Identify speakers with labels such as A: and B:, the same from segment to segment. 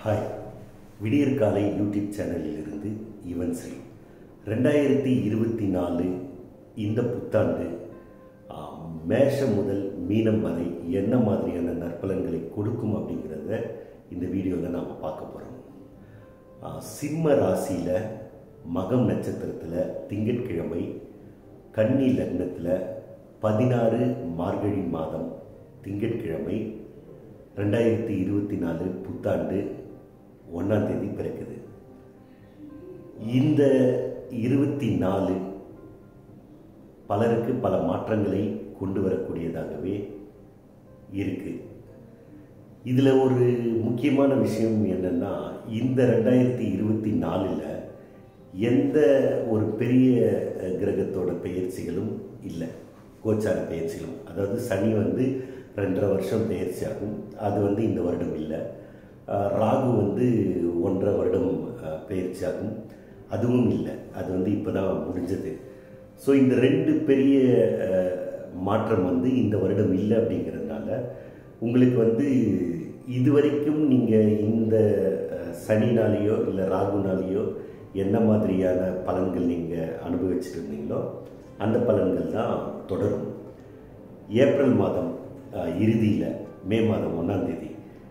A: Hi, விடியற் காலை YouTube சேனலிலிருந்து Yuvan Sri. 2024 இந்த புத்தாண்டு மேஷம் முதல் மீனம் வரை என்ன மாதிரியான நற்பலன்களை கொடுக்கும் அப்படிங்கிறத இந்த வீடியோவில் நாம் பார்க்க போகிறோம். சிம்ம ராசியில் மகம் நட்சத்திரத்தில் திங்கட்கிழமை, கன்னி லக்னத்தில் 16 மார்கழி மாதம் திங்கட்கிழமை 2024 புத்தாண்டு 1ஆம் தேதி பிறக்குது. இந்த 24 பலருக்கு பல மாற்றங்களை கொண்டு வரக்கூடியதாகவே இருக்கு. இதில் ஒரு முக்கியமான விஷயம் என்னன்னா, இந்த 2024 எந்த ஒரு பெரிய கிரகத்தோட பெயர்ச்சிகளும் இல்லை. கோச்சார பெயர்ச்சிகளும், அதாவது சனி 2.5 வருஷம் பெயர்ச்சி ஆகும், அது இந்த வருடம் இல்லை. ராகு 1.5 வருடம் பெயர்ச்சி ஆகும், அதுவும் இல்லை, அது இப்போ தான் முடிஞ்சது. ஸோ இந்த 2 பெரிய மாற்றம் இந்த வருடம் இல்லை. அப்படிங்கிறதுனால உங்களுக்கு இதுவரைக்கும் நீங்கள் இந்த சனினாலேயோ இல்லை ராகுனாலேயோ என்ன மாதிரியான பலன்கள் நீங்கள் அனுபவிச்சுட்டு இருந்தீங்களோ அந்த பலன்கள் தான் தொடரும். ஏப்ரல் மாதம் இறுதியில், மே மாதம் 1ஆம் தேதி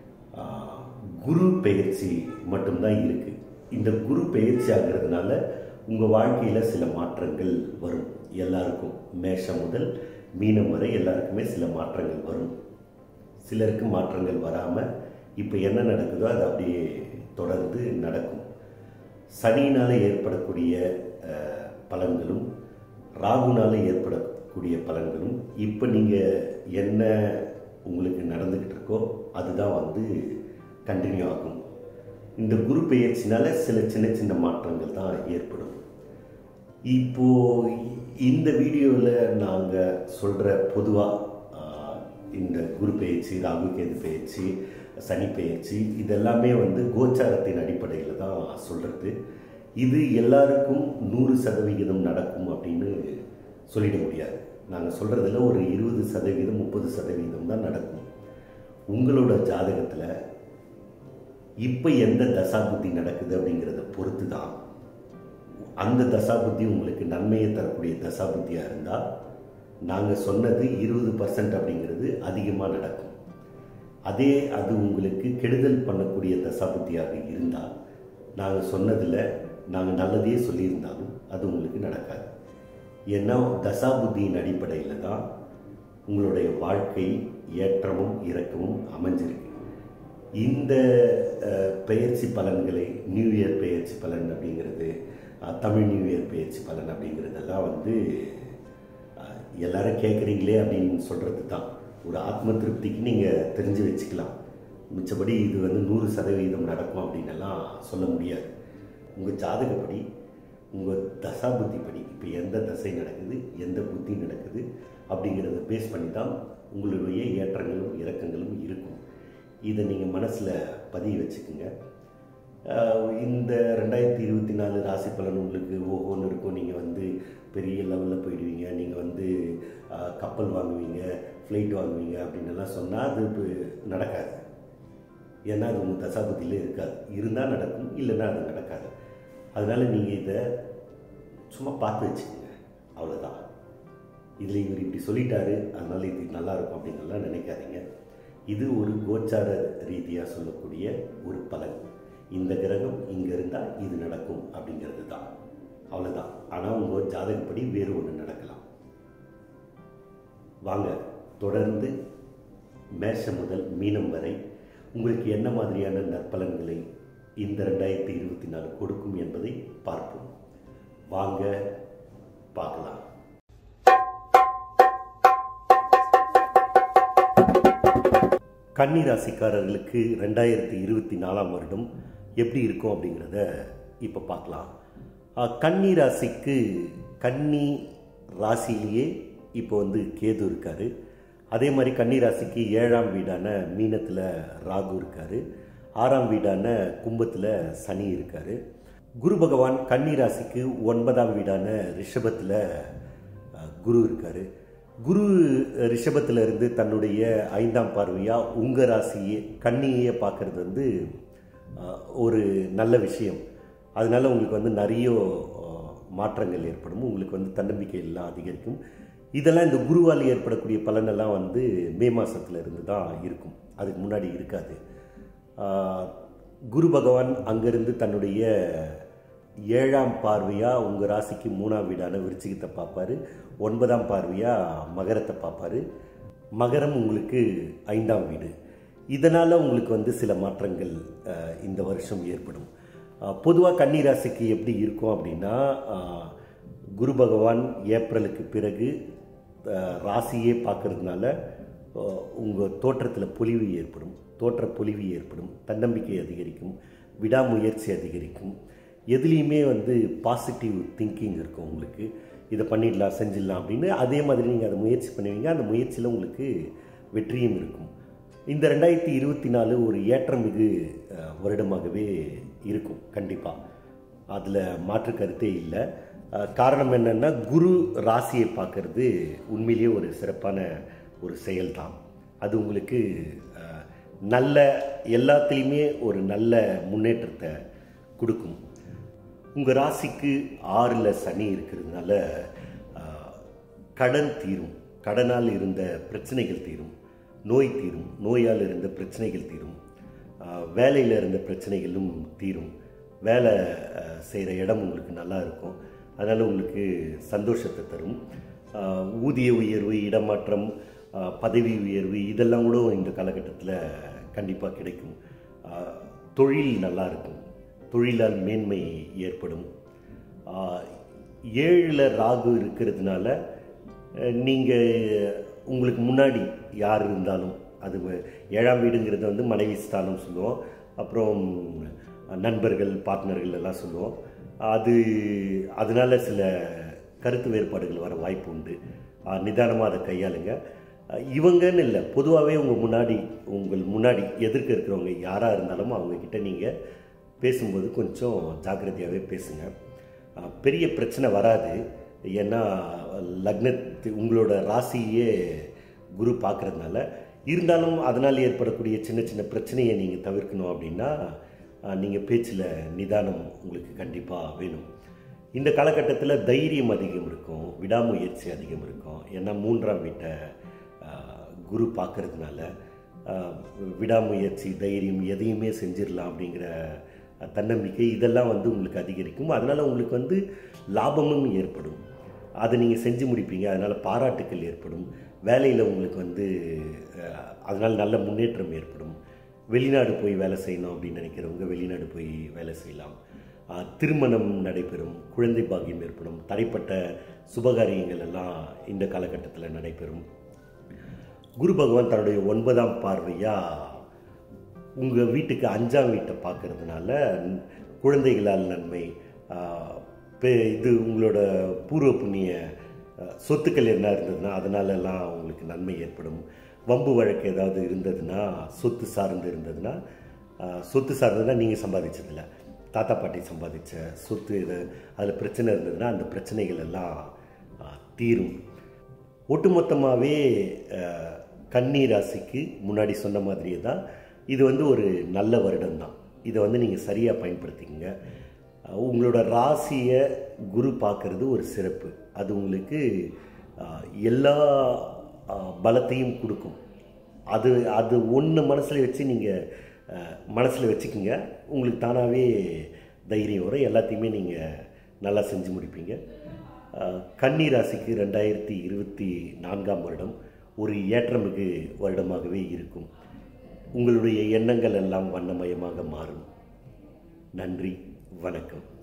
A: குரு பெயர்ச்சி மட்டும்தான் இருக்குது. இந்த குரு பெயர்ச்சி ஆகிறதுனால உங்கள் வாழ்க்கையில் சில மாற்றங்கள் வரும். எல்லாருக்கும் மேஷம் முதல் மீனம் வரை எல்லாருக்குமே சில மாற்றங்கள் வரும். சிலருக்கு மாற்றங்கள் வராமல் இப்போ என்ன நடக்குதோ அது அப்படியே தொடர்ந்து நடக்கும். சனியினால் ஏற்படக்கூடிய பலன்களும் ராகுனால் ஏற்படக்கூடிய பலன்களும் இப்போ நீங்கள் என்ன உங்களுக்கு நடந்துக்கிட்டு இருக்கோ அதுதான் கண்டினியூ ஆகும். இந்த குரு பெயர்ச்சினால சில சின்ன சின்ன மாற்றங்கள் தான் ஏற்படும். இப்போது இந்த வீடியோவில் நாங்கள் சொல்கிற பொதுவாக இந்த குரு பெயர்ச்சி, ராகு கேது பெயர்ச்சி, சனி பெயர்ச்சி இதெல்லாமே கோச்சாரத்தின் அடிப்படையில் தான் சொல்கிறது. இது எல்லாருக்கும் 100% நடக்கும் அப்படின்னு சொல்லிட முடியாது. நாங்கள் சொல்கிறதுல ஒரு 20%, 30% தான் நடக்கும். உங்களோட ஜாதகத்தில் இப்போ எந்த தசாபுத்தி நடக்குது அப்படிங்கிறத பொறுத்து தான். அந்த தசாபுத்தி உங்களுக்கு நன்மையை தரக்கூடிய தசாபுத்தியாக இருந்தால் நாங்கள் சொன்னது 20% அப்படிங்கிறது அதிகமாக நடக்கும். அது உங்களுக்கு கெடுதல் பண்ணக்கூடிய தசாபுத்தியாக இருந்தால் நாங்கள் சொன்னதில் நாங்கள் நல்லதையே சொல்லியிருந்தாலும் அது உங்களுக்கு நடக்காது. ஏன்னா தசாபுத்தியின் அடிப்படையில் தான் உங்களுடைய வாழ்க்கை ஏற்றமும் இறக்கமும் அமைஞ்சிருக்கு. இந்த பெயர்ச்சி பலன்களை, நியூ இயர் பெயர்ச்சி பலன் அப்படிங்கிறது, தமிழ் நியூ இயர் பெயர்ச்சி பலன் அப்படிங்கிறதெல்லாம் எல்லாரும் கேட்குறீங்களே அப்படின்னு சொல்கிறது தான். ஒரு ஆத்ம திருப்திக்கு நீங்கள் தெரிஞ்சு வச்சுக்கலாம். மிச்சபடி இது 100% நடக்கும் அப்படின்னெல்லாம் சொல்ல முடியாது. உங்கள் ஜாதகப்படி, உங்கள் தசாபுத்திப்படி இப்போ எந்த தசை நடக்குது, எந்த புத்தி நடக்குது அப்படிங்கிறத பேஸ் பண்ணி தான் உங்களுடைய ஏற்றங்களும் இறக்கங்களும் இருக்கும். இதை நீங்கள் மனசில் பதிய வச்சுக்கோங்க. இந்த 2024 ராசி பலன் உங்களுக்கு ஓஹோன்னு இருக்கும். நீங்கள் பெரிய லெவலில் போயிடுவீங்க, நீங்கள் கப்பல் வாங்குவீங்க, ஃப்ளைட் வாங்குவீங்க அப்படின்னெல்லாம் சொன்னால் அது இப்போ நடக்காது. ஏன்னா அது உங்கள் தசாபுத்தியிலே இருக்காது. இருந்தால் நடக்கும், இல்லைன்னா அது நடக்காது. அதனால் நீங்கள் இதை சும்மா பார்த்து வச்சுக்கோங்க, அவ்வளோதான். இதில் இவர் இப்படி சொல்லிட்டாரு அதனால் இது நல்லாயிருக்கும் அப்படின்னுலாம் நினைக்காதீங்க. இது ஒரு கோச்சார ரீதியாக சொல்லக்கூடிய ஒரு பலன். இந்த கிரகம் இங்கே இருந்தால் இது நடக்கும் அப்படிங்கிறது தான், அவ்வளோதான். ஆனால் உங்கள் ஜாதகப்படி வேறு ஒன்று நடக்கலாம். வாங்க தொடர்ந்து மேஷம் முதல் மீனம் வரை உங்களுக்கு என்ன மாதிரியான நற்பலன்களை இந்த 2024 கொடுக்கும் என்பதை பார்ப்போம். வாங்க பார்க்கலாம். கன்னி ராசிக்காரர்களுக்கு 2024 வருடம் எப்படி இருக்கும் அப்படிங்கிறத இப்போ பார்க்கலாம். கன்னி ராசிக்கு, கன்னி ராசியிலேயே இப்போ கேது இருக்கார். அதே மாதிரி கன்னி ராசிக்கு 7ஆம் வீடான மீனத்தில் ராகு இருக்கார். 6ஆம் வீடான கும்பத்தில் சனி இருக்கார். குரு பகவான் கன்னி ராசிக்கு 9ஆம் வீடான ரிஷபத்தில் குரு இருக்கார். குரு ரிஷபத்திலிருந்து தன்னுடைய 5ஆம் பார்வையாக உங்கள் ராசியே கன்னியை பார்க்கறது ஒரு நல்ல விஷயம். அதனால் உங்களுக்கு வந்து நிறைய மாற்றங்கள் ஏற்படும். உங்களுக்கு வந்து தன்னம்பிக்கை எல்லாம் அதிகரிக்கும். இதெல்லாம் இந்த குருவால் ஏற்படக்கூடிய பலனெல்லாம் வந்து மே மாதத்துல இருந்து தான் இருக்கும். அதுக்கு முன்னாடி இருக்காது. குரு பகவான் அங்கேருந்து தன்னுடைய 7ஆம் பார்வையாக உங்கள் ராசிக்கு 3ஆம் வீடான விருச்சிகத்தை பார்ப்பார். 9ஆம் பார்வையாக மகரத்தை பார்ப்பார். மகரம் உங்களுக்கு 5ஆம் வீடு. இதனால் உங்களுக்கு வந்து சில மாற்றங்கள் இந்த வருஷம் ஏற்படும். பொதுவாக கன்னி ராசிக்கு எப்படி இருக்கும் அப்படின்னா, குரு பகவான் ஏப்ரலுக்கு பிறகு ராசியே பார்க்கறதுனால உங்கள் தோற்றத்தில் பொலிவு ஏற்படும். தோற்ற பொலிவு ஏற்படும். தன்னம்பிக்கை அதிகரிக்கும். விடாமுயற்சி அதிகரிக்கும். எதுலேயுமே வந்து பாசிட்டிவ் திங்கிங் இருக்கும். உங்களுக்கு இதை பண்ணிடலாம், செஞ்சிடலாம் அப்படின்னு. அதே மாதிரி நீங்கள் அதை முயற்சி பண்ணுவீங்க. அந்த முயற்சியில் உங்களுக்கு வெற்றியும் இருக்கும். இந்த 2024 ஒரு ஏற்றமிகு வருடமாகவே இருக்கும். கண்டிப்பாக அதில் மாற்று கருத்தே இல்லை. காரணம் என்னென்னா, குரு ராசியை பார்க்கறது உண்மையிலேயே ஒரு சிறப்பான ஒரு செயல்தான். அது உங்களுக்கு நல்ல எல்லாத்துலேயுமே ஒரு நல்ல முன்னேற்றத்தை கொடுக்கும். உங்கள் ராசிக்கு 6ல் சனி இருக்கிறதுனால கடன் தீரும். கடனால் இருந்த பிரச்சனைகள் தீரும். நோய் தீரும். நோயால் இருந்த பிரச்சனைகள் தீரும். வேலையில் இருந்த பிரச்சனைகளும் தீரும். வேலை செய்கிற இடம் உங்களுக்கு நல்லா இருக்கும். அதனால் உங்களுக்கு சந்தோஷத்தை தரும். ஊதிய உயர்வு, இடமாற்றம், பதவி உயர்வு இதெல்லாம் கூட இந்த காலகட்டத்தில் கண்டிப்பாக கிடைக்கும். தொழில் நல்லா இருக்கும். தொழிலால் மேன்மை ஏற்படும். 7ல் ராகு இருக்கிறதுனால நீங்கள் உங்களுக்கு முன்னாடி யார் இருந்தாலும், அது 7ஆம் வீடுங்கிறது வந்து மனைவி ஸ்தானம் சொல்லுவோம். அப்புறம் நண்பர்கள், பார்ட்னர்கள் எல்லாம் சொல்லுவோம். அதனால் சில கருத்து வேறுபாடுகள் வர வாய்ப்பு உண்டு. நிதானமாக அதை கையாளுங்க. இவங்கன்னு இல்லை, பொதுவாகவே உங்கள் முன்னாடி எதிர்க்க இருக்கிறவங்க யாராக இருந்தாலும் அவங்கக்கிட்ட நீங்கள் பேசும்போது கொஞ்சம் ஜாக்கிரதையாகவே பேசுங்க. பெரிய பிரச்சனை வராது. ஏன்னா உங்களோட ராசியே குரு பார்க்குறதுனால. இருந்தாலும் அதனால் ஏற்படக்கூடிய சின்ன சின்ன பிரச்சனையை நீங்கள் தவிர்க்கணும் அப்படின்னா நீங்கள் பேச்சில் நிதானம் உங்களுக்கு கண்டிப்பாக வேணும். இந்த காலகட்டத்தில் தைரியம் அதிகம் இருக்கும். விடாமுயற்சி அதிகம் இருக்கும். ஏன்னா 3ஆம் வீட்டை குரு பார்க்கறதுனால விடாமுயற்சி, தைரியம், எதையுமே செஞ்சிடலாம் அப்படிங்கிற தன்னம்பிக்கை இதெல்லாம் வந்து உங்களுக்கு அதிகரிக்கும். அதனால் உங்களுக்கு வந்து லாபமும் ஏற்படும். அதை நீங்கள் செஞ்சு முடிப்பீங்க. அதனால் பாராட்டுக்கள் ஏற்படும். வேலையில் உங்களுக்கு வந்து அதனால் நல்ல முன்னேற்றம் ஏற்படும். வெளிநாடு போய் வேலை செய்யணும் அப்படின்னு நினைக்கிறவங்க வெளிநாடு போய் வேலை செய்யலாம். திருமணம் நடைபெறும். குழந்தை பாக்கியம் ஏற்படும். தடைப்பட்ட சுபகாரியங்கள் எல்லாம் இந்த காலகட்டத்தில் நடைபெறும். குரு பகவான் தன்னுடைய 9ஆம் பார்வையாக உங்கள் வீட்டுக்கு 5ஆம் வீட்டை பார்க்கறதுனால குழந்தைகளால் நன்மை, இது உங்களோட பூர்வ புண்ணிய சொத்துக்கள் என்ன இருந்ததுன்னா அதனாலெல்லாம் உங்களுக்கு நன்மை ஏற்படும். வம்பு வழக்கு ஏதாவது இருந்ததுன்னா, சொத்து சார்ந்ததுன்னா நீங்கள் சம்பாதிச்சதில்லை, தாத்தா பாட்டி சம்பாதிச்ச சொத்து அதில் பிரச்சனை இருந்ததுன்னா அந்த பிரச்சனைகள் எல்லாம் தீரும். ஒட்டுமொத்தமாகவே கன்னி ராசிக்கு முன்னாடி சொன்ன மாதிரியே தான் இது வந்து ஒரு நல்ல வருடம் தான். இதை வந்து நீங்கள் சரியாக பயன்படுத்திக்கங்க. உங்களோட ராசியை குரு பார்க்கறது ஒரு சிறப்பு. அது உங்களுக்கு எல்லா பலத்தையும் கொடுக்கும். அது ஒன்று மனசில் வச்சு நீங்கள் மனசில் வச்சுக்கிங்க. உங்களுக்கு தானாகவே தைரியம் வரும். எல்லாத்தையுமே நீங்கள் நல்லா செஞ்சு முடிப்பீங்க. கன்னி ராசிக்கு 2024ஆம் வருடம் ஒரு ஏற்றமிகு வருடமாகவே இருக்கும். உங்களுடைய எண்ணங்கள் எல்லாம் வண்ணமயமாக மாறும். நன்றி, வணக்கம்.